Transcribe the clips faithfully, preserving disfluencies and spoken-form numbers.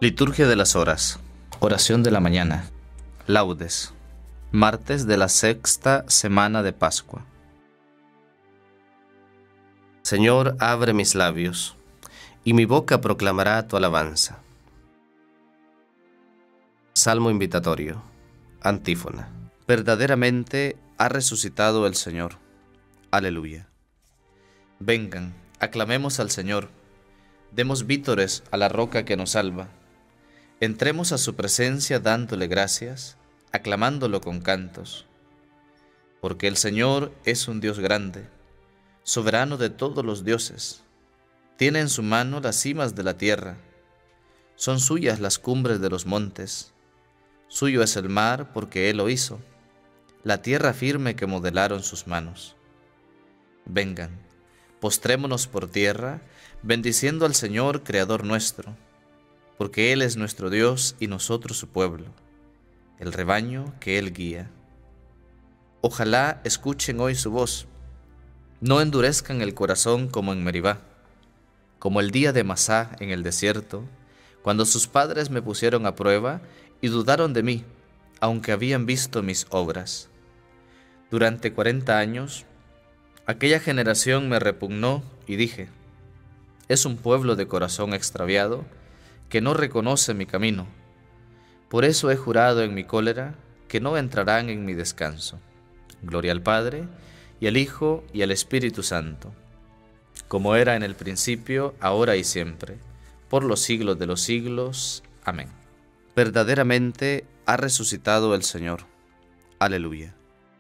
Liturgia de las Horas. Oración de la mañana. Laudes. Martes de la sexta semana de Pascua. Señor, abre mis labios, y mi boca proclamará tu alabanza. Salmo invitatorio. Antífona. Verdaderamente ha resucitado el Señor. Aleluya. Vengan, aclamemos al Señor. Demos vítores a la roca que nos salva. Entremos a su presencia dándole gracias, aclamándolo con cantos. Porque el Señor es un Dios grande, soberano de todos los dioses. Tiene en su mano las cimas de la tierra. Son suyas las cumbres de los montes. Suyo es el mar porque Él lo hizo, la tierra firme que modelaron sus manos. Vengan, postrémonos por tierra, bendiciendo al Señor, Creador nuestro, porque Él es nuestro Dios y nosotros su pueblo, el rebaño que Él guía. Ojalá escuchen hoy su voz, no endurezcan el corazón como en Meribá, como el día de Masá en el desierto, cuando sus padres me pusieron a prueba y dudaron de mí, aunque habían visto mis obras. Durante cuarenta años, aquella generación me repugnó y dije, es un pueblo de corazón extraviado que no reconoce mi camino. Por eso he jurado en mi cólera que no entrarán en mi descanso. Gloria al Padre, y al Hijo, y al Espíritu Santo, como era en el principio, ahora y siempre, por los siglos de los siglos. Amén. Verdaderamente ha resucitado el Señor. Aleluya.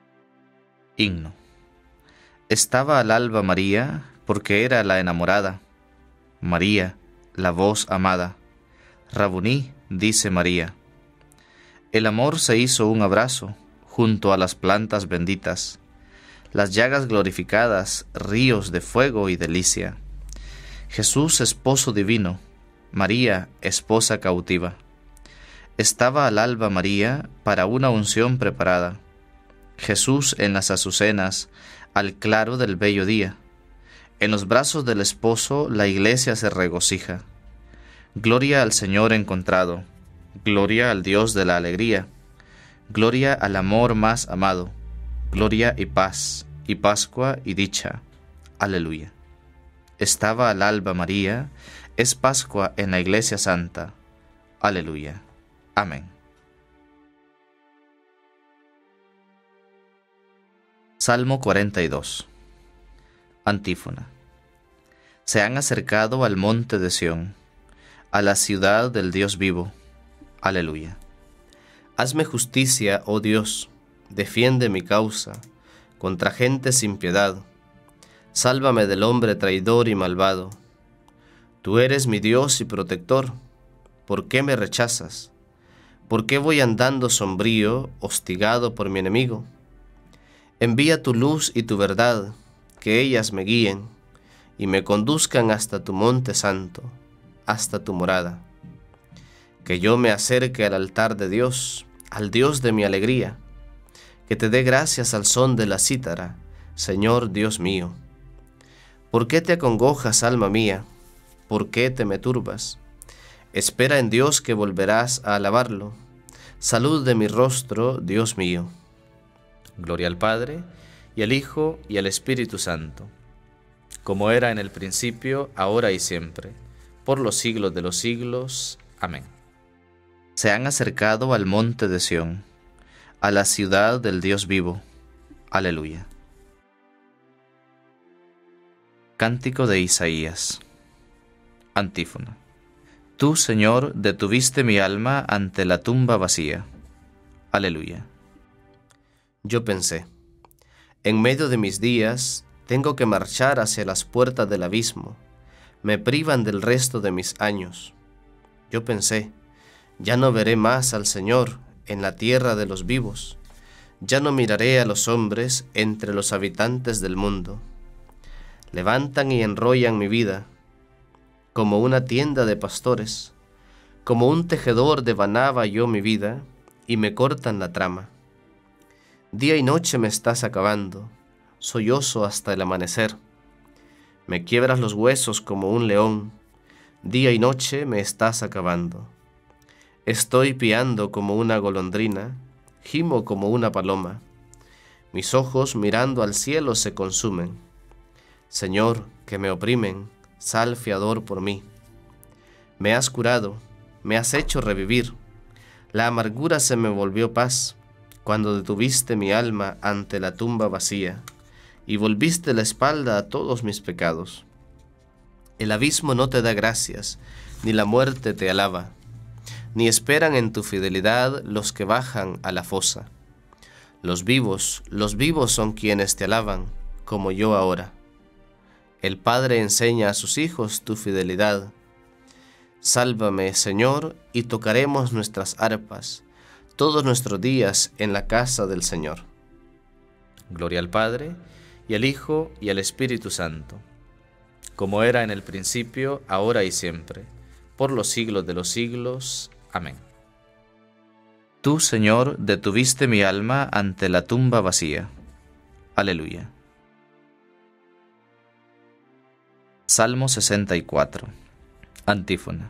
Himno. Estaba al alba María, porque era la enamorada. María, la voz amada. Rabuní, dice María. El amor se hizo un abrazo junto a las plantas benditas, las llagas glorificadas, ríos de fuego y delicia. Jesús, esposo divino, María, esposa cautiva. Estaba al alba María para una unción preparada. Jesús en las azucenas, al claro del bello día. En los brazos del esposo la iglesia se regocija. Gloria al Señor encontrado, gloria al Dios de la alegría, gloria al amor más amado, gloria y paz, y Pascua y dicha. Aleluya. Estaba al alba María, es Pascua en la Iglesia Santa. Aleluya. Amén. Salmo cuarenta y dos. Antífona. Se han acercado al monte de Sión, a la ciudad del Dios vivo. Aleluya. Hazme justicia, oh Dios, defiende mi causa contra gente sin piedad. Sálvame del hombre traidor y malvado. Tú eres mi Dios y protector. ¿Por qué me rechazas? ¿Por qué voy andando sombrío, hostigado por mi enemigo? Envía tu luz y tu verdad, que ellas me guíen y me conduzcan hasta tu monte santo, hasta tu morada. Que yo me acerque al altar de Dios, al Dios de mi alegría, que te dé gracias al son de la cítara, Señor Dios mío. ¿Por qué te acongojas, alma mía? ¿Por qué te me turbas? Espera en Dios que volverás a alabarlo. Salud de mi rostro, Dios mío. Gloria al Padre, y al Hijo, y al Espíritu Santo, como era en el principio, ahora y siempre, por los siglos de los siglos. Amén. Se han acercado al monte de Sión, a la ciudad del Dios vivo. Aleluya. Cántico de Isaías. Antífona. Tú, Señor, detuviste mi alma ante la tumba vacía. Aleluya. Yo pensé, en medio de mis días, tengo que marchar hacia las puertas del abismo. Me privan del resto de mis años. Yo pensé, ya no veré más al Señor en la tierra de los vivos. Ya no miraré a los hombres entre los habitantes del mundo. Levantan y enrollan mi vida, como una tienda de pastores. Como un tejedor devanaba yo mi vida, y me cortan la trama. Día y noche me estás acabando, sollozo hasta el amanecer. Me quiebras los huesos como un león, día y noche me estás acabando, Estoy piando como una golondrina, gimo como una paloma. Mis ojos mirando al cielo se consumen. Señor, que me oprimen, sal fiador por mí. Me has curado, me has hecho revivir. La amargura se me volvió paz, cuando detuviste mi alma ante la tumba vacía, y volviste la espalda a todos mis pecados. El abismo no te da gracias, ni la muerte te alaba, ni esperan en tu fidelidad los que bajan a la fosa. Los vivos, los vivos son quienes te alaban, como yo ahora. El Padre enseña a sus hijos tu fidelidad. Sálvame, Señor, y tocaremos nuestras arpas todos nuestros días en la casa del Señor. Gloria al Padre, y al Hijo, y al Espíritu Santo, como era en el principio, ahora y siempre, por los siglos de los siglos. Amén. Tú, Señor, detuviste mi alma ante la tumba vacía. Aleluya. Salmo sesenta y cuatro. Antífona.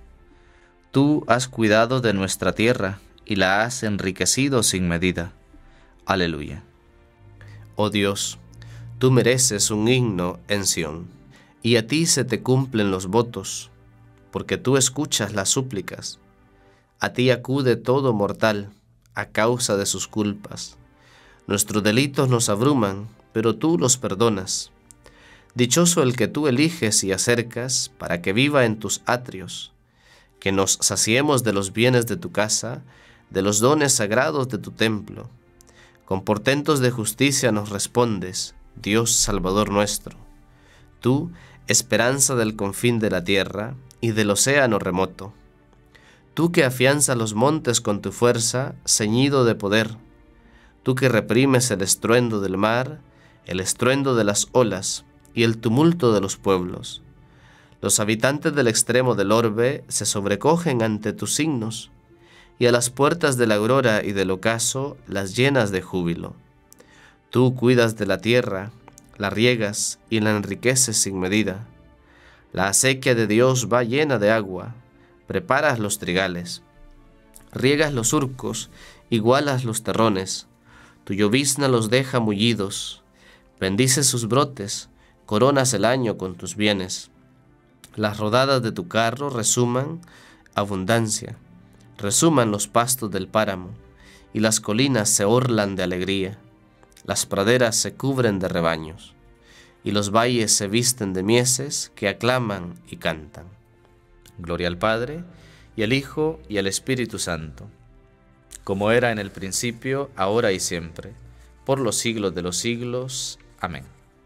Tú has cuidado de nuestra tierra y la has enriquecido sin medida. Aleluya. Oh Dios, tú mereces un himno en Sión, y a ti se te cumplen los votos, porque tú escuchas las súplicas. A ti acude todo mortal a causa de sus culpas. Nuestros delitos nos abruman, pero tú los perdonas. Dichoso el que tú eliges y acercas para que viva en tus atrios, que nos saciemos de los bienes de tu casa, de los dones sagrados de tu templo. Con portentos de justicia nos respondes, Dios Salvador nuestro. Tú, esperanza del confín de la tierra y del océano remoto. Tú que afianzas los montes con tu fuerza, ceñido de poder. Tú que reprimes el estruendo del mar, el estruendo de las olas y el tumulto de los pueblos. Los habitantes del extremo del orbe se sobrecogen ante tus signos, y a las puertas de la aurora y del ocaso las llenas de júbilo. Tú cuidas de la tierra, la riegas y la enriqueces sin medida. La acequia de Dios va llena de agua, preparas los trigales, riegas los surcos, igualas los terrones, tu llovizna los deja mullidos, bendices sus brotes, coronas el año con tus bienes. Las rodadas de tu carro resuman abundancia, resuman los pastos del páramo, y las colinas se orlan de alegría, las praderas se cubren de rebaños, y los valles se visten de mieses que aclaman y cantan. Gloria al Padre, y al Hijo, y al Espíritu Santo, como era en el principio, ahora y siempre, por los siglos de los siglos. Amén.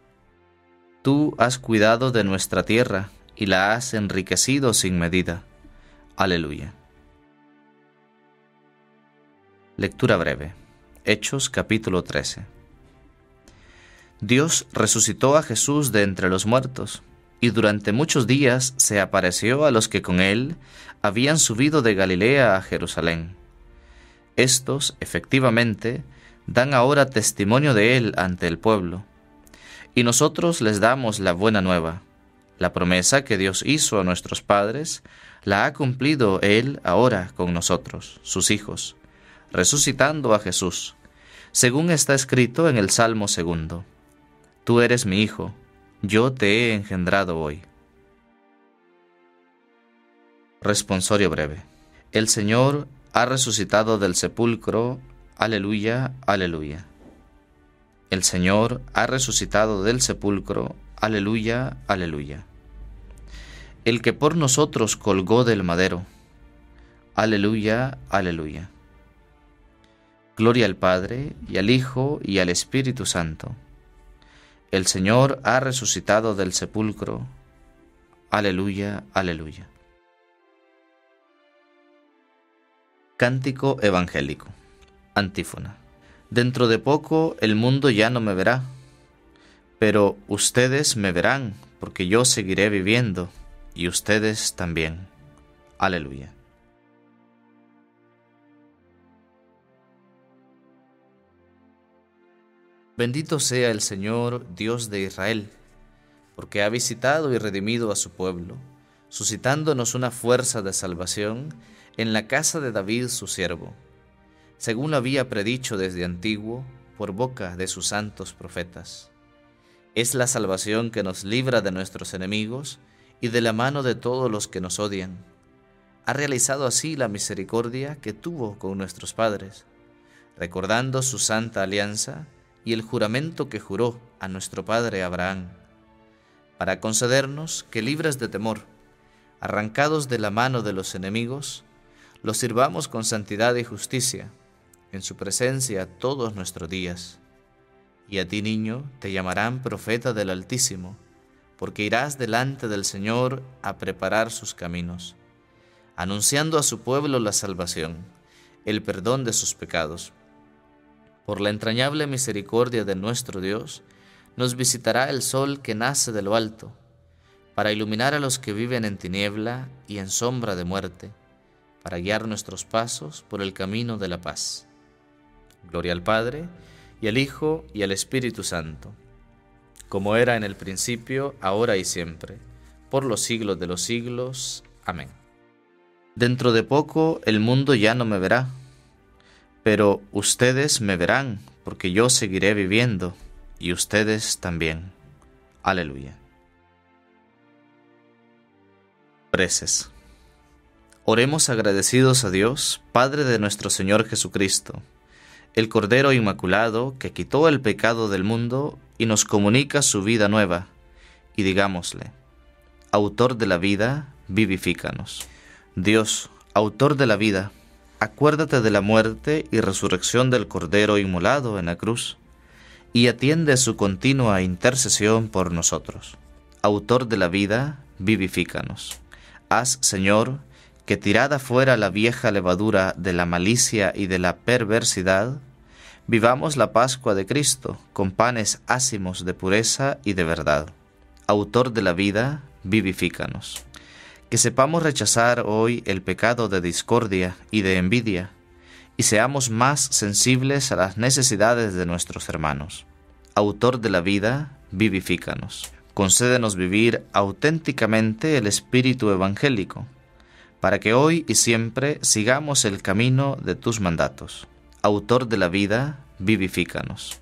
Tú has cuidado de nuestra tierra, y la has enriquecido sin medida. Aleluya. Lectura breve. Hechos capítulo trece. Dios resucitó a Jesús de entre los muertos, y durante muchos días se apareció a los que con él habían subido de Galilea a Jerusalén. Estos, efectivamente, dan ahora testimonio de él ante el pueblo, y nosotros les damos la buena nueva. La promesa que Dios hizo a nuestros padres la ha cumplido él ahora con nosotros, sus hijos, resucitando a Jesús, según está escrito en el Salmo segundo. Tú eres mi hijo, yo te he engendrado hoy. Responsorio breve. El Señor ha resucitado del sepulcro. Aleluya, aleluya. El Señor ha resucitado del sepulcro. Aleluya, aleluya. El que por nosotros colgó del madero. Aleluya, aleluya. Gloria al Padre, y al Hijo, y al Espíritu Santo. El Señor ha resucitado del sepulcro. Aleluya, aleluya. Cántico evangélico. Antífona. Dentro de poco el mundo ya no me verá, pero ustedes me verán, porque yo seguiré viviendo, y ustedes también. Aleluya. Bendito sea el Señor, Dios de Israel, porque ha visitado y redimido a su pueblo, suscitándonos una fuerza de salvación en la casa de David su siervo, según lo había predicho desde antiguo por boca de sus santos profetas. Es la salvación que nos libra de nuestros enemigos y de la mano de todos los que nos odian. Ha realizado así la misericordia que tuvo con nuestros padres, recordando su santa alianza y el juramento que juró a nuestro padre Abraham, para concedernos que, libres de temor, arrancados de la mano de los enemigos, los sirvamos con santidad y justicia, en su presencia todos nuestros días. Y a ti, niño, te llamarán profeta del Altísimo, porque irás delante del Señor a preparar sus caminos, anunciando a su pueblo la salvación, el perdón de sus pecados. Por la entrañable misericordia de nuestro Dios, nos visitará el sol que nace de lo alto, para iluminar a los que viven en tiniebla y en sombra de muerte, para guiar nuestros pasos por el camino de la paz. Gloria al Padre, y al Hijo, y al Espíritu Santo, como era en el principio, ahora y siempre, por los siglos de los siglos. Amén. Dentro de poco el mundo ya no me verá, pero ustedes me verán, porque yo seguiré viviendo, y ustedes también. Aleluya. Preces. Oremos agradecidos a Dios, Padre de nuestro Señor Jesucristo, el Cordero Inmaculado que quitó el pecado del mundo y nos comunica su vida nueva, y digámosle: Autor de la vida, vivifícanos. Dios, Autor de la vida, acuérdate de la muerte y resurrección del Cordero inmolado en la cruz, y atiende su continua intercesión por nosotros. Autor de la vida, vivifícanos. Haz, Señor, que tirada fuera la vieja levadura de la malicia y de la perversidad, vivamos la Pascua de Cristo con panes ácimos de pureza y de verdad. Autor de la vida, vivifícanos. Que sepamos rechazar hoy el pecado de discordia y de envidia, y seamos más sensibles a las necesidades de nuestros hermanos. Autor de la vida, vivifícanos. Concédenos vivir auténticamente el espíritu evangélico, para que hoy y siempre sigamos el camino de tus mandatos. Autor de la vida, vivifícanos.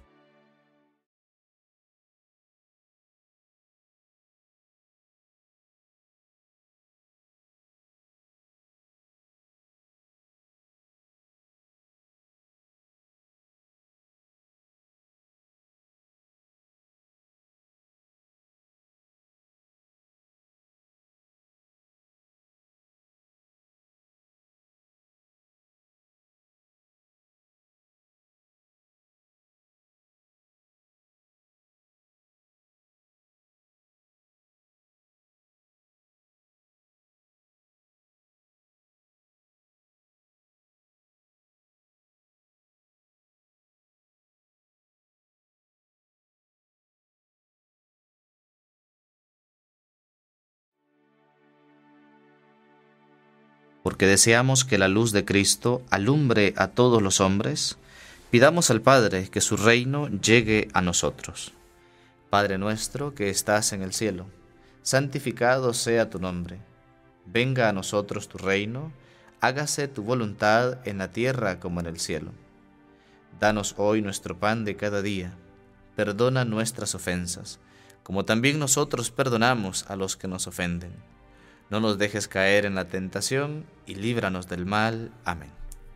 Porque deseamos que la luz de Cristo alumbre a todos los hombres, pidamos al Padre que su reino llegue a nosotros. Padre nuestro que estás en el cielo, santificado sea tu nombre. Venga a nosotros tu reino, hágase tu voluntad en la tierra como en el cielo. Danos hoy nuestro pan de cada día. Perdona nuestras ofensas, como también nosotros perdonamos a los que nos ofenden. No nos dejes caer en la tentación, y líbranos del mal. Amén.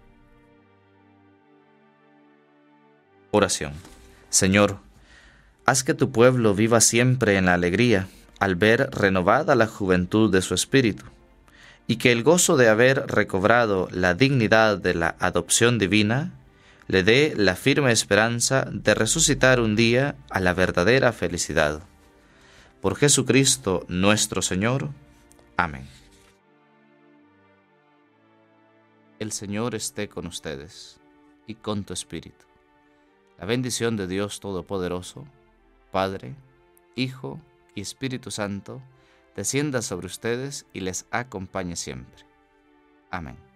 Oración. Señor, haz que tu pueblo viva siempre en la alegría, al ver renovada la juventud de su espíritu, y que el gozo de haber recobrado la dignidad de la adopción divina le dé la firme esperanza de resucitar un día a la verdadera felicidad. Por Jesucristo nuestro Señor. Amén. El Señor esté con ustedes y con tu espíritu. La bendición de Dios Todopoderoso, Padre, Hijo y Espíritu Santo, descienda sobre ustedes y les acompañe siempre. Amén.